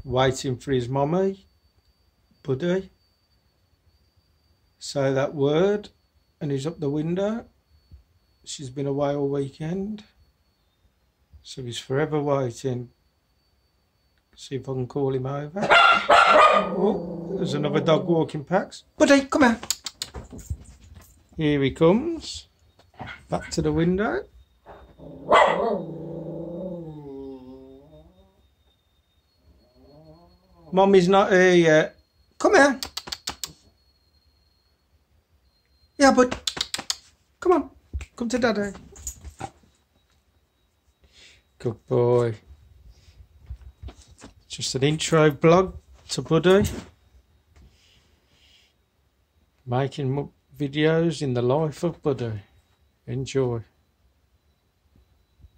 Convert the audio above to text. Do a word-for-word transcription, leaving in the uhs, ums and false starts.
waiting for his mummy, Buddy. Say that word, and he's up the window. She's been away all weekend, so he's forever waiting. See if I can call him over. Oh, there's another dog walking past. Buddy, come here. Here he comes. Back to the window. Mummy's not here yet. Come here. Yeah, bud. Come on. Come to Daddy. Good boy. Just an intro vlog to Buddy. Making videos in the life of Buddy. Enjoy.